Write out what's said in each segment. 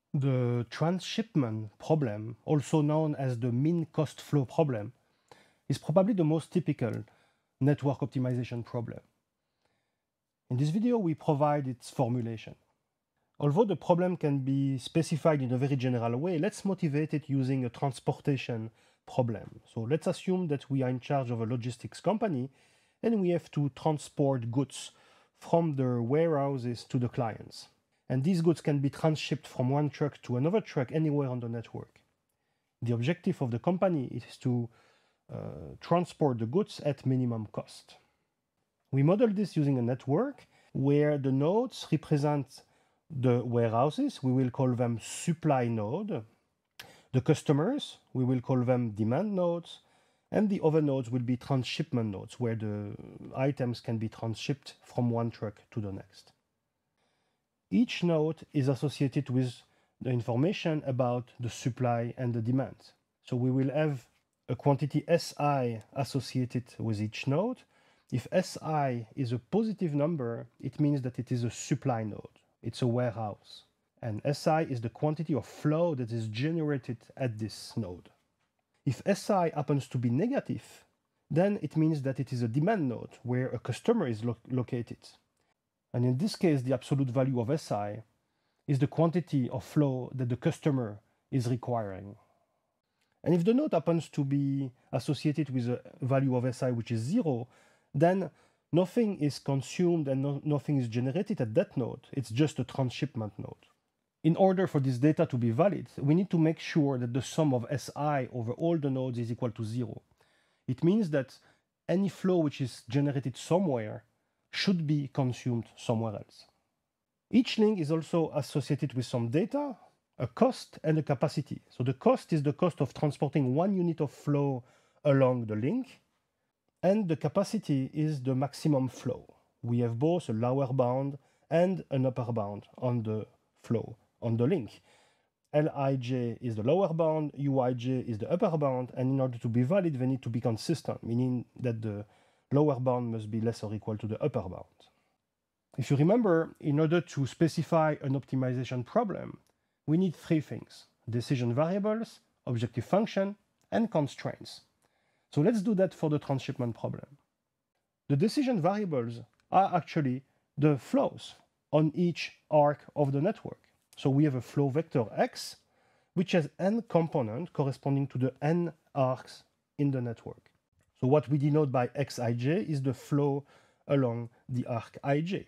The transhipment problem, also known as the mean cost flow problem, is probably the most typical network optimization problem. In this video, we provide its formulation. Although the problem can be specified in a very general way, let's motivate it using a transportation problem. So let's assume that we are in charge of a logistics company and we have to transport goods from the warehouses to the clients. And these goods can be transshipped from one truck to another truck anywhere on the network. The objective of the company is to transport the goods at minimum cost. We model this using a network where the nodes represent the warehouses. We will call them supply node. The customers, we will call them demand nodes. And the other nodes will be transshipment nodes, where the items can be transshipped from one truck to the next. Each node is associated with the information about the supply and the demand. So we will have a quantity Si associated with each node. If Si is a positive number, it means that it is a supply node. It's a warehouse. And Si is the quantity of flow that is generated at this node. If Si happens to be negative, then it means that it is a demand node where a customer is located. And in this case, the absolute value of Si is the quantity of flow that the customer is requiring. And if the node happens to be associated with a value of Si which is 0, then nothing is consumed and nothing is generated at that node. It's just a transshipment node. In order for this data to be valid, we need to make sure that the sum of Si over all the nodes is equal to 0. It means that any flow which is generated somewhere should be consumed somewhere else. Each link is also associated with some data, a cost, and a capacity. So the cost is the cost of transporting 1 unit of flow along the link, and the capacity is the maximum flow. We have both a lower bound and an upper bound on the flow on the link. Lij is the lower bound, Uij is the upper bound, and in order to be valid, they need to be consistent, meaning that the lower bound must be less or equal to the upper bound. If you remember, in order to specify an optimization problem, we need 3 things: decision variables, objective function, and constraints. So let's do that for the transshipment problem. The decision variables are actually the flows on each arc of the network. So we have a flow vector x, which has n components corresponding to the n arcs in the network. So what we denote by xij is the flow along the arc ij.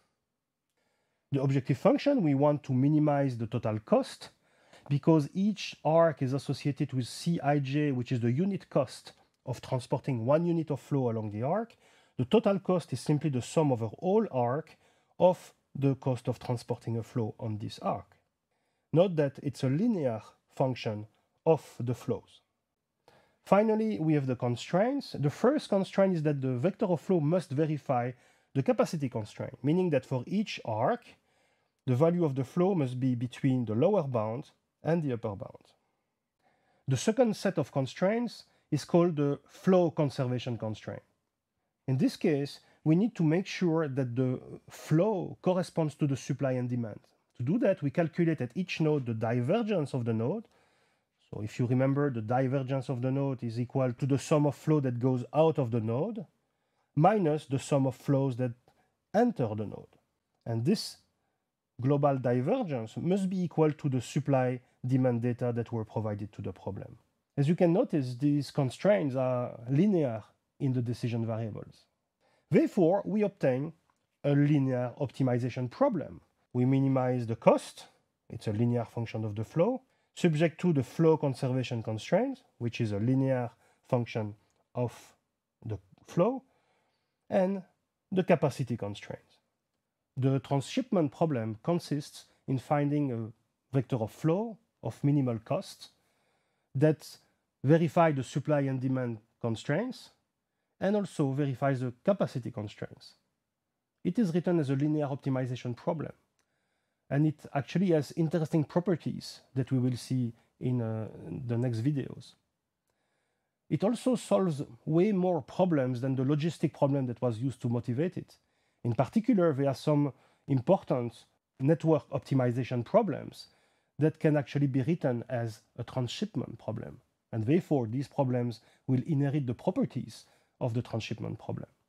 The objective function, we want to minimize the total cost because each arc is associated with Cij, which is the unit cost of transporting 1 unit of flow along the arc. The total cost is simply the sum over all arc of the cost of transporting a flow on this arc. Note that it's a linear function of the flows. Finally, we have the constraints. The first constraint is that the vector of flow must verify the capacity constraint, meaning that for each arc, the value of the flow must be between the lower bound and the upper bound. The second set of constraints is called the flow conservation constraint. In this case, we need to make sure that the flow corresponds to the supply and demand. To do that, we calculate at each node the divergence of the node. So if you remember, the divergence of the node is equal to the sum of flow that goes out of the node minus the sum of flows that enter the node. And this global divergence must be equal to the supply-demand data that were provided to the problem. As you can notice, these constraints are linear in the decision variables. Therefore, we obtain a linear optimization problem. We minimize the cost, it's a linear function of the flow, subject to the flow conservation constraint, which is a linear function of the flow, and the capacity constraint. The transshipment problem consists in finding a vector of flow of minimal cost that verifies the supply and demand constraints and also verifies the capacity constraints. It is written as a linear optimization problem, and it actually has interesting properties that we will see in the next videos. It also solves way more problems than the logistic problem that was used to motivate it. In particular, there are some important network optimization problems that can actually be written as a transshipment problem. And therefore, these problems will inherit the properties of the transshipment problem.